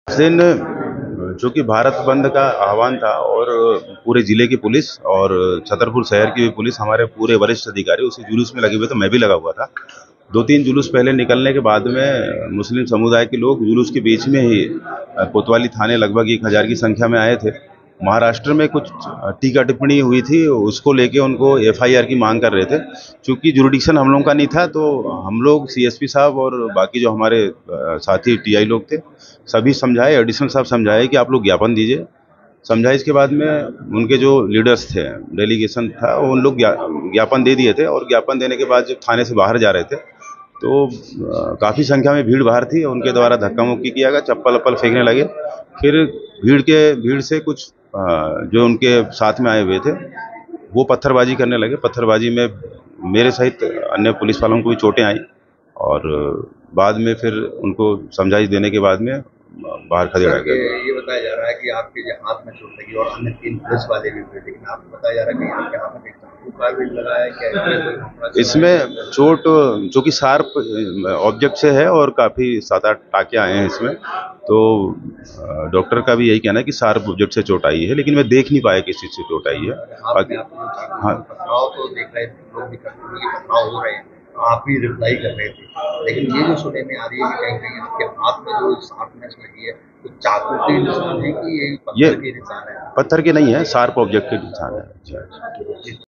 इस दिन चूँकि भारत बंद का आह्वान था और पूरे ज़िले की पुलिस और छतरपुर शहर की भी पुलिस, हमारे पूरे वरिष्ठ अधिकारी उसी जुलूस में लगे हुए थे, मैं भी लगा हुआ था। 2-3 जुलूस पहले निकलने के बाद में मुस्लिम समुदाय के लोग जुलूस के बीच में ही कोतवाली थाने लगभग 1000 की संख्या में आए थे। महाराष्ट्र में कुछ टीका टिप्पणी हुई थी, उसको लेके उनको एफआईआर की मांग कर रहे थे। चूँकि जुरिडिक्शन हम लोगों का नहीं था, तो हम लोग सीएसपी साहब और बाकी जो हमारे साथी टीआई लोग थे, सभी समझाए, एडिशनल साहब समझाए कि आप लोग ज्ञापन दीजिए। समझाए, इसके बाद में उनके जो लीडर्स थे, डेलीगेशन था, उन लोग ज्ञापन दे दिए थे और ज्ञापन देने के बाद जब थाने से बाहर जा रहे थे, तो काफ़ी संख्या में भीड़ बाहर थी। उनके द्वारा धक्का मुक्की किया गया, चप्पल-वप्पल फेंकने लगे। फिर भीड़ से कुछ जो उनके साथ में आए हुए थे, वो पत्थरबाजी करने लगे। पत्थरबाजी में मेरे सहित अन्य पुलिस वालों को भी चोटें आई और बाद में फिर उनको समझाइश देने के बाद में बाहर खदेड़ा गया। ये बताया जा रहा है कि आपके हाथ में चोट लगी और अन्य 3 पुलिस वाले भी हुए, लेकिन आपको बताया जा रहा है कि आपके हाथ में चाकू का भी लगा है क्या? इसमें चोट जो कि शार्प ऑब्जेक्ट से है और काफ़ी 7-8 टाँके आए हैं इसमें। तो डॉक्टर का भी यही कहना है कि शार्प ऑब्जेक्ट से चोट आई है, लेकिन मैं देख नहीं पाया किस चीज़ से चोट आई है। बाकी हाँ, पथराव तो देख रहे थे, लोग भी पथराव हो रहे हैं, आप भी रिप्लाई कर रहे थे, लेकिन ये जो सुनने में आ रही है कि कहीं कहीं आपके हाथ में जो शार्पनेस लगी है, तो चाकू के निशान है कि ये पत्थर के निशान है? पत्थर के नहीं है, शार्प ऑब्जेक्ट के निशान है। अच्छा।